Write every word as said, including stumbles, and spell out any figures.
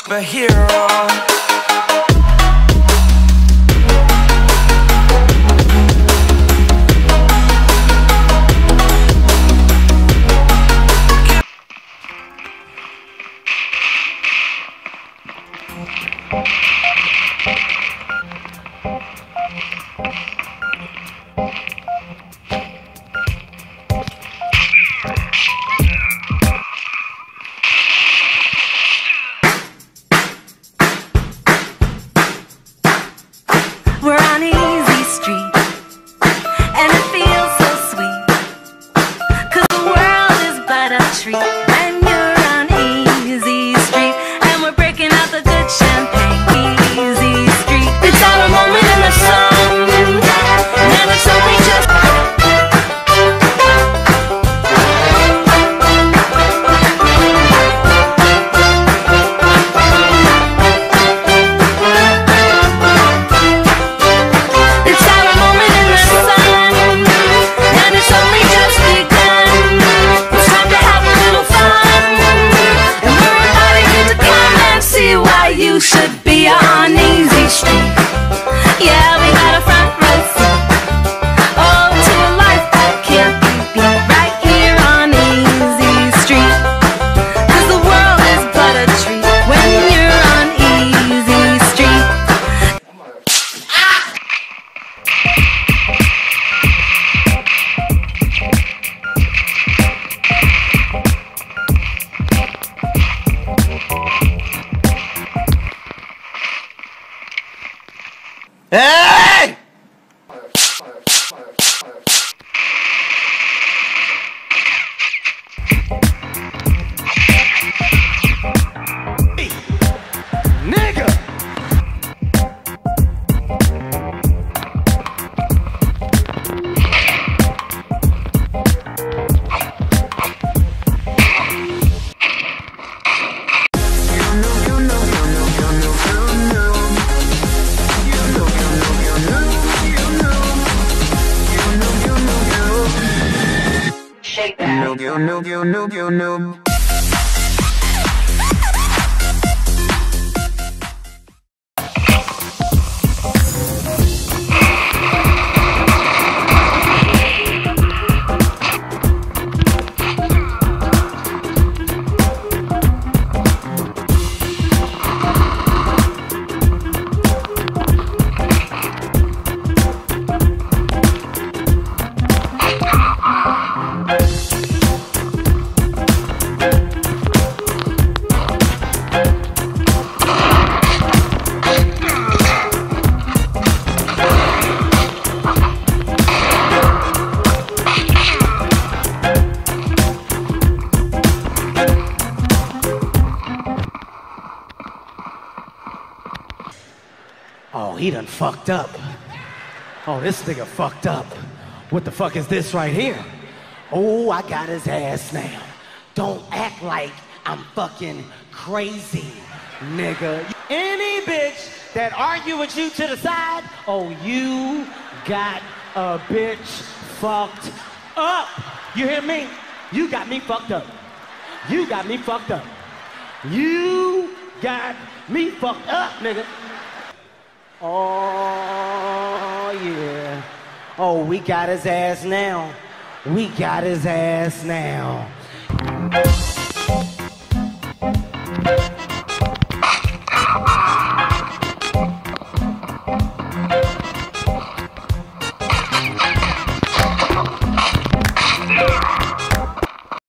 superhero. We're on Easy Street, and it feels so sweet, 'cause the world is but a treat when you're on Easy Street, and we're breaking out the good champagne. Easy Street, it's our moment in the sun, and it's only just you should be on Easy Street. Yeah, we got a front row seat. Oh, to a life that can't be beat. Right here on Easy Street, 'cause the world is but a treat when you're on Easy Street. Ah! Hey! Nigga! Shake that. Noob, you noob, you noob, you noob. Oh, he done fucked up. Oh, this nigga fucked up. What the fuck is this right here? Oh, I got his ass now. Don't act like I'm fucking crazy, nigga. Any bitch that argue with you to the side, oh, you got a bitch fucked up. You hear me? You got me fucked up. You got me fucked up. You got me fucked up, nigga. Oh, yeah. Oh, we got his ass now. We got his ass now.